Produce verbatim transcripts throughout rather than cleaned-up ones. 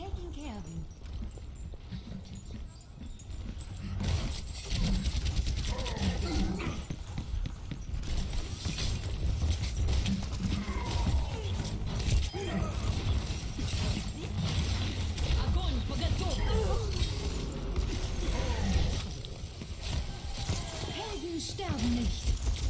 taking care of you. Огонь по готовности! Helden sterben nicht.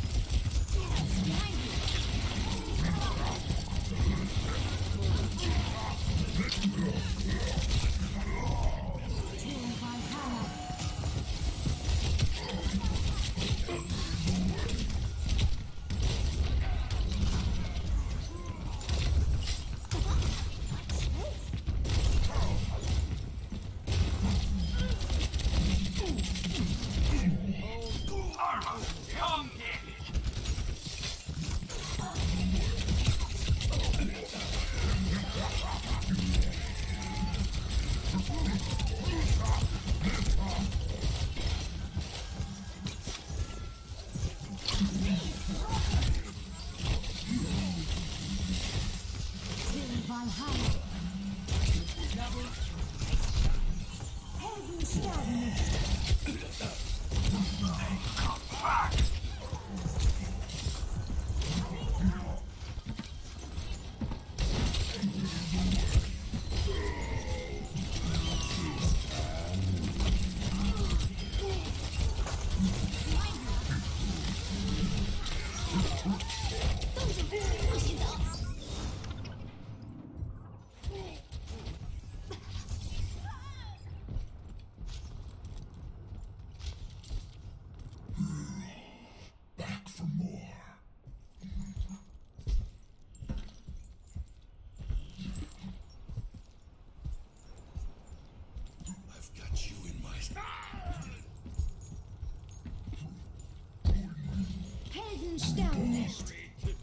Helden sterben nicht.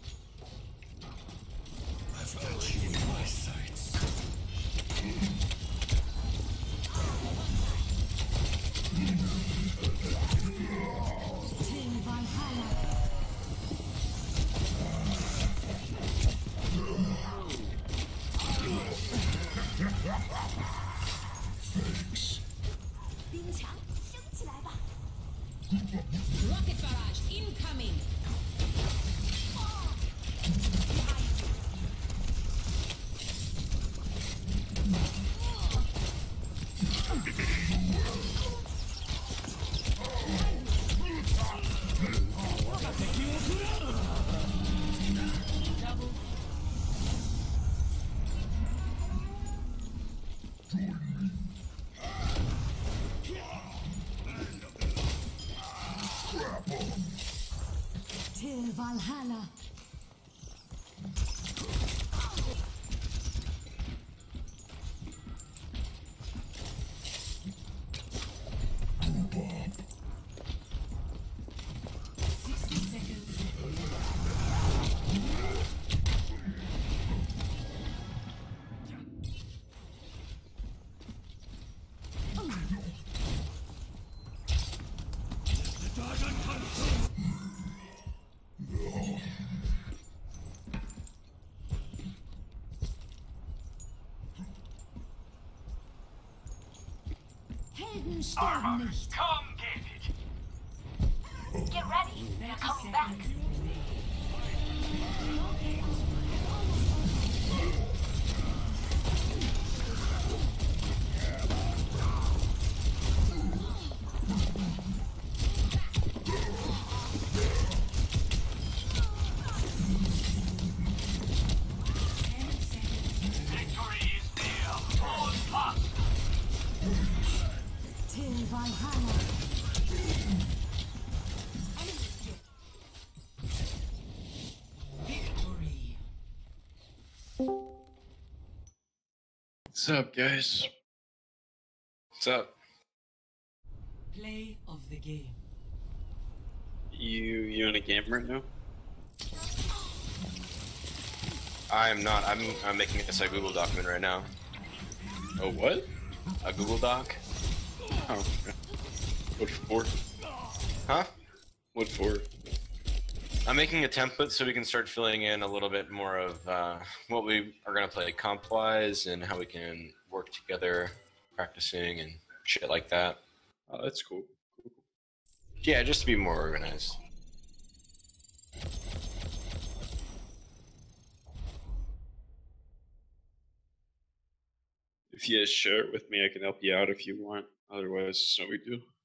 I've got you in my sights. Till Valhalla. Thanks. 冰墙升起来吧。 Rocket barrage incoming. Till Valhalla. sixty seconds. Helden sterben nicht. Come get it! Get ready, they're coming back. Victory is near. Hold fast. Till Valhalla. Victory. What's up, guys? What's up? Play of the game. You you in a game right now? I'm not. I'm, I'm making this a Google document right now. Oh, what? A Google Doc? Oh, what for? Huh? What for? I'm making a template so we can start filling in a little bit more of uh, what we are going to play comp-wise and how we can work work together, practicing and shit like that. Oh, that's cool. Cool, cool. Yeah, just to be more organized. If you share it with me, I can help you out if you want. Otherwise, it's no big deal.